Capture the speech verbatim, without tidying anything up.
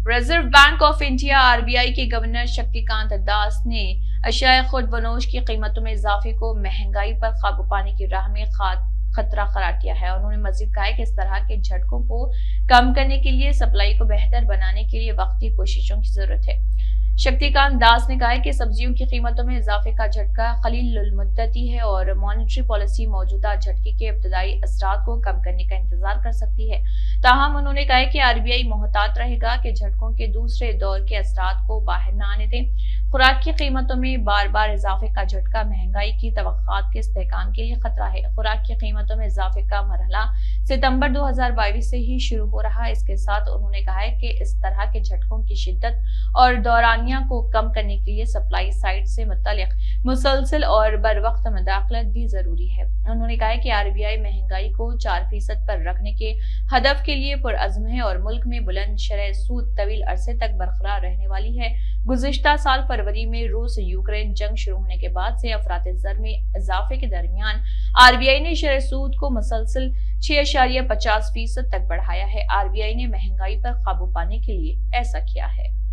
Reserve bank of India RBI के governor Shaktikanta Das ने अशिया खुर्द वनोश की कीमतों में इजाफे को महंगाई पर काबू पाने की राह में खतरा करार दिया है। उन्होंने मजीद कहा है कि इस तरह के झटकों को कम करने के लिए सप्लाई को बेहतर बनाने के लिए वक्ती कोशिशों की जरूरत है। शक्तिकांत दास ने कहा है कि सब्जियों की कीमतों में इजाफे का झटका कलील मुद्दती है और मॉनेटरी पॉलिसी मौजूदा झटके के इब्तदाई असरात को कम करने का इंतजार कर सकती है। ताहम उन्होंने कहा है कि आरबीआई मोहतात रहेगा कि झटकों के दूसरे दौर के असरात को बाहर न आने दें। खुराक की कीमतों में बार बार इजाफे का झटका महंगाई की तवक्कात के इस्तेहकाम के लिए खतरा है। खुराक की कीमतों में इजाफे का मरहला सितंबर दो हजार बाईस से ही शुरू हो रहा है। इसके साथ उन्होंने कहा है कि इस तरह के झटकों की शिद्दत और दौरानिया को कम करने के लिए सप्लाई साइड से मुतल्लिक मुसलसल और बर वक्त मुदाखलत भी जरूरी है। उन्होंने कहा है कि आरबीआई महंगाई को चार फीसद पर रखने के हदफ के लिए पुरअज़्म है और मुल्क में बुलंद शरह सूद तवील अरसे तक बरकरार रहने वाली है। गुज़िश्ता साल फरवरी में रूस यूक्रेन जंग शुरू होने के बाद से अफरात ज़र में इजाफे के दरमियान आरबीआई ने शरह सूद को मुसलसल छह अशारिया पचास फीसद तक बढ़ाया है। आरबीआई ने महंगाई पर काबू पाने के लिए ऐसा किया है।